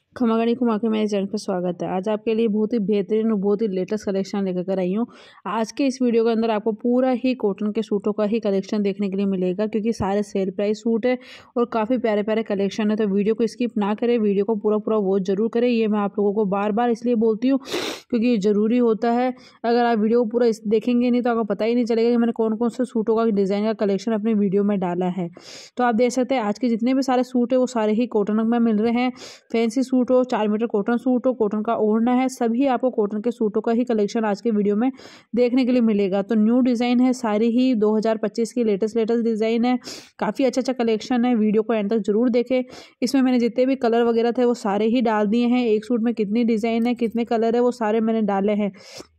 खमागणी घुमा के मेरे चैनल पर स्वागत है। आज आपके लिए बहुत ही बेहतरीन और बहुत ही लेटेस्ट कलेक्शन लेकर कर आई हूँ। आज के इस वीडियो के अंदर आपको पूरा ही कॉटन के सूटों का ही कलेक्शन देखने के लिए मिलेगा, क्योंकि सारे सेल प्राइस सूट है और काफ़ी प्यारे प्यारे कलेक्शन है। तो वीडियो को स्किप ना करें, वीडियो को पूरा पूरा वॉच जरूर करें। ये मैं आप लोगों को बार बार इसलिए बोलती हूँ क्योंकि ये ज़रूरी होता है। अगर आप वीडियो को पूरा देखेंगे नहीं तो आपको पता ही नहीं चलेगा कि मैंने कौन कौन से सूटों का डिज़ाइन का कलेक्शन अपनी वीडियो में डाला है। तो आप देख सकते हैं आज के जितने भी सारे सूट है वो सारे ही कॉटन में मिल रहे हैं। फैंसी सूट हो, 4 मीटर कॉटन सूट हो, कॉटन का ओढ़ना है, सभी आपको कॉटन के सूटों का ही कलेक्शन आज के वीडियो में देखने के लिए मिलेगा। तो न्यू डिज़ाइन है, सारी ही 2025 की लेटेस्ट डिज़ाइन है। काफ़ी अच्छा कलेक्शन है, वीडियो को एंड तक जरूर देखें। इसमें मैंने जितने भी कलर वगैरह थे वो सारे ही डाल दिए हैं। एक सूट में कितनी डिज़ाइन है, कितने कलर है, वो सारे मैंने डाले हैं।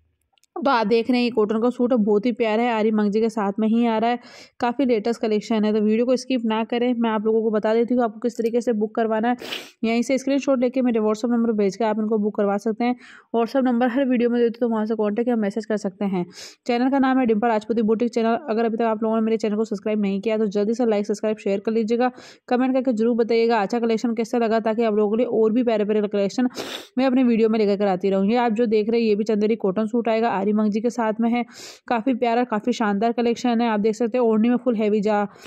तो आप देख रहे हैं ये कॉटन का सूट है, बहुत ही प्यारा है, आरी मंगजी के साथ में ही आ रहा है। काफ़ी लेटेस्ट कलेक्शन है, तो वीडियो को स्किप ना करें। मैं आप लोगों को बता देती हूँ आपको किस तरीके से बुक करवाना है। यहीं से स्क्रीनशॉट लेके मेरे व्हाट्सअप नंबर भेज के आप इनको बुक करवा सकते हैं। व्हाट्सअप नंबर हर वीडियो में देती हूँ, तो वहाँ से कॉन्टैक्ट या मैसेज कर सकते हैं। चैनल का नाम है डिम्पल राजपूती बुटीक चैनल। अगर अभी तक आप लोगों ने मेरे चैनल को सब्सक्राइब नहीं किया तो जल्दी से लाइक सब्सक्राइब शेयर कर लीजिएगा। कमेंट करके जरूर बताइएगा अच्छा कलेक्शन कैसा लगा, ताकि आप लोगों के लिए और भी प्यारे प्यारे कलेक्शन मैं अपने वीडियो में लेकर आती रहूँगी। आप जो देख रहे हैं ये भी चंदेरी कॉटन सूट आएगा, आरी मंगजी के साथ में है। काफ़ी प्यारा काफ़ी शानदार कलेक्शन है। आप देख सकते हैं ओढ़नी में फुल हैवी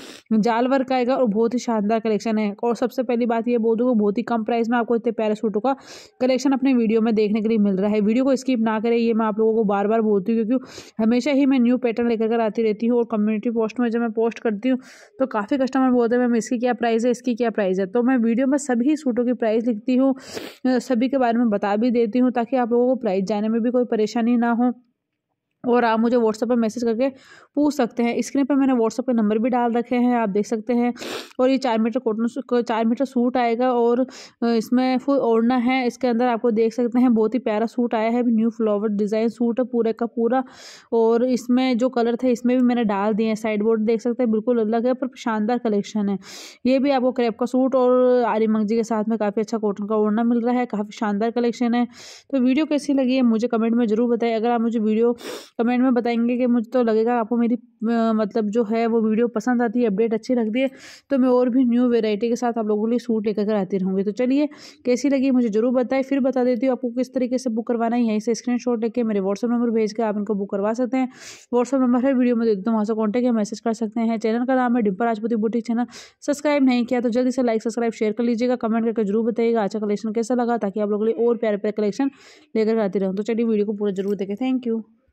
जाल वर्क आएगा और बहुत ही शानदार कलेक्शन है। और सबसे पहली बात ये बोल दूँ कि बहुत ही कम प्राइस में आपको इतने प्यारे सूटों का कलेक्शन अपने वीडियो में देखने के लिए मिल रहा है। वीडियो को स्किप ना करें, ये मैं आप लोगों को बार बार बोलती हूँ, क्योंकि हमेशा ही मैं न्यू पैटर्न लेकर आती रहती हूँ। और कम्युनिटी पोस्ट में जब मैं पोस्ट करती हूँ तो काफ़ी कस्टमर बोलते हैं मैम इसकी क्या प्राइस है, इसकी क्या प्राइस है। तो मैं वीडियो में सभी सूटों की प्राइस लिखती हूँ, सभी के बारे में बता भी देती हूँ, ताकि आप लोगों को प्राइस जाने में भी कोई परेशानी ना हो। और आप मुझे व्हाट्सएप पर मैसेज करके पूछ सकते हैं। स्क्रीन पर मैंने व्हाट्सएप के नंबर भी डाल रखे हैं, आप देख सकते हैं। और ये 4 मीटर कॉटन 4 मीटर सूट आएगा और इसमें फुल ओढ़ना है। इसके अंदर आपको देख सकते हैं बहुत ही प्यारा सूट आया है, न्यू फ्लावर डिज़ाइन सूट है पूरे का पूरा। और इसमें जो कलर थे इसमें भी मैंने डाल दिए हैं। साइड बोर्ड देख सकते हैं बिल्कुल अलग है पर शानदार कलेक्शन है। ये भी आपको क्रेप का सूट और आरी मंगजी के साथ में काफ़ी अच्छा कॉटन का ओढ़ना मिल रहा है। काफ़ी शानदार कलेक्शन है। तो वीडियो कैसी लगी है मुझे कमेंट में ज़रूर बताइए। अगर आप मुझे वीडियो कमेंट में बताएंगे कि मुझे तो लगेगा आपको मेरी मतलब जो है वो वीडियो पसंद आती है, अपडेट अच्छी लगती है, तो मैं और भी न्यू वैरायटी के साथ आप लोगों के लिए सूट लेकर आती रहूँगी। तो चलिए कैसी लगी मुझे जरूर बताएं। फिर बता देती हूँ आपको किस तरीके से बुक करवाना है। यहीं से स्क्रीनशॉट लेके मेरे व्हाट्सअप नंबर भेज के आप इनको बुक करवा सकते हैं। व्हाट्सअप नंबर हर वीडियो में दे देता हूँ, वहाँ से कॉन्टैक्ट या मैसेज कर सकते हैं। चैनल का नाम है डिम्पल राजपूती बुटीक चैनल। सब्सक्राइब नहीं किया तो जल्दी से लाइक सब्सक्राइब शेयर कर लीजिएगा। कमेंट करके जरूर बताइएगा अच्छा कलेक्शन कैसा लगा, ताकि आप लोगों के लिए और प्यारे प्यारे कलेक्शन लेकर आती रहूँ। तो चलिए वीडियो को पूरा जरूर देखें। Thank you.